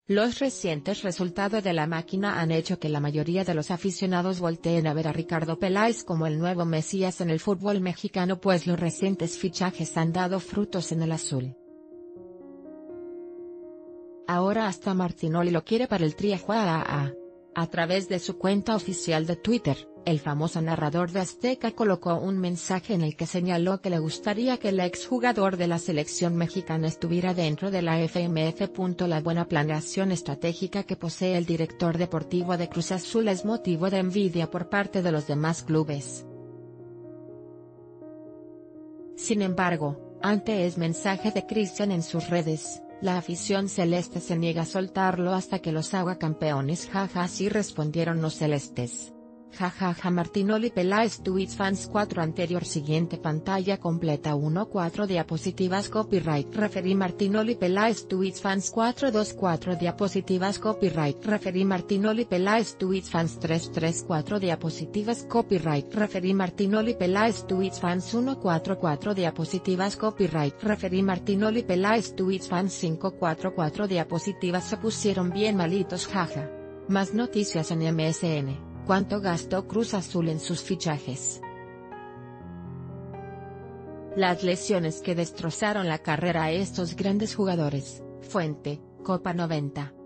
Los recientes resultados de la máquina han hecho que la mayoría de los aficionados volteen a ver a Ricardo Peláez como el nuevo mesías en el fútbol mexicano, pues los recientes fichajes han dado frutos en el azul. Ahora hasta Martinoli lo quiere para el Triajuaa. A través de su cuenta oficial de Twitter, el famoso narrador de Azteca colocó un mensaje en el que señaló que le gustaría que el exjugador de la selección mexicana estuviera dentro de la FMF. La buena planeación estratégica que posee el director deportivo de Cruz Azul es motivo de envidia por parte de los demás clubes. Sin embargo, ante el mensaje de Cristian en sus redes, la afición celeste se niega a soltarlo hasta que los haga campeones. Jaja, así respondieron los celestes. Jajaja. Martinoli Peláez tweets fans 4 anterior siguiente pantalla completa 1 4 diapositivas copyright referí Martinoli Peláez tweets fans 4 2 4 diapositivas copyright referí Martinoli Peláez tweets fans 3 3 4 diapositivas copyright referí Martinoli Peláez tweets fans 1 4 4 diapositivas copyright referí Martinoli Peláez tweets fans 5 4 4 diapositivas. Se pusieron bien malitos, jaja. Más noticias en MSN. ¿Cuánto gastó Cruz Azul en sus fichajes? Las lesiones que destrozaron la carrera a estos grandes jugadores. Fuente, Copa 90.